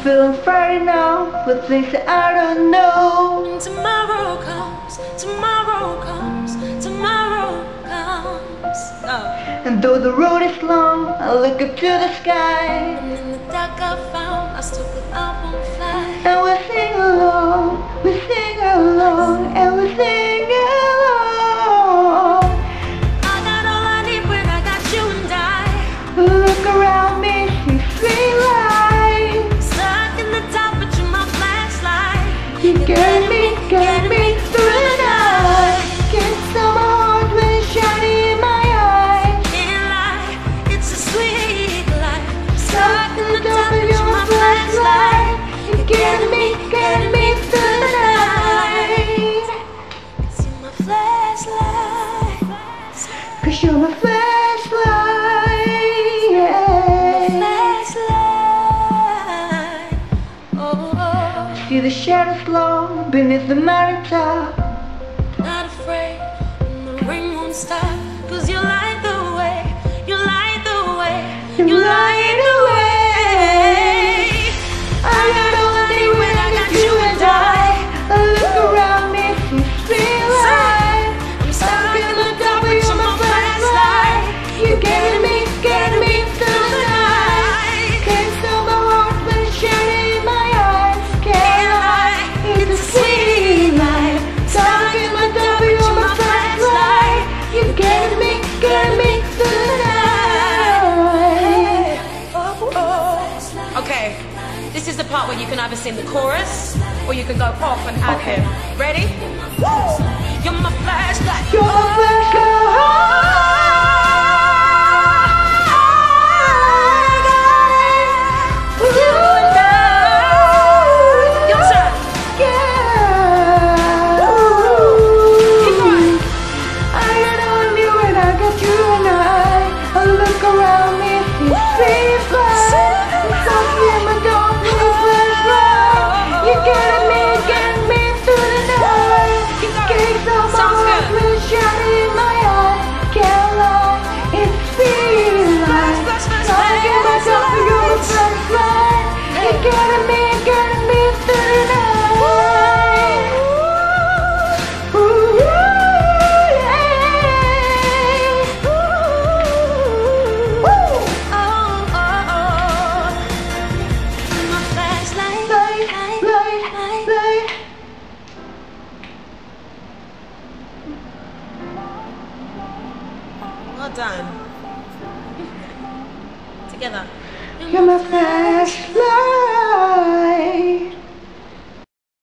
feeling Friday now with things that I don't know. And tomorrow comes, tomorrow comes, tomorrow comes. And though the road is long, I look up to the sky. And in the dark I found, I still could, I won't fly. And we sing along, and we sing along. I got all I need when I got you and I. Look around me, see street lights. Stuck in the dark, but you're my flashlight. You get me through the night. Can't stop my heart when it's shining in my eyes. Can't lie, it's a sweet life. Stuck in the dark, but you're my flashlight. You get me through the night. 'Cause you're my flashlight. 'Cause you're my flashlight, yeah. Flashlight. Oh, See the shadows long beneath the mountaintop. not afraid when the rain won't stop. 'Cause you light the way, you light the way, you light the way. I got all I need when I got you and I look around me, see street lights. I'm Stuck in the dark, but you're my flashlight. You get me through the night. Can't stop my heart when it's shining in my eyes. Can't lie, it's a sweet life. Stuck in the dark, but you're my flashlight. You get me through the night. Okay, this is the part where you can either sing the chorus or you can go off and ad Okay. lib. Ready? Woo! You're my flashlight. You're my Your turn. Keep going. I got on you and I got you and I look around me, see street lights. It's all in my dark with a flashlight. You get me through the night. Gaze on my Sounds heart good. with a shining in my eye. Can't lie, it's street lights. Talk in my dark with your flashlight. You get me through the night. Ooh, yeah. Ooh. Oh, oh, oh. You're my flashlight. Light. Well done. Together. You're my flashlight.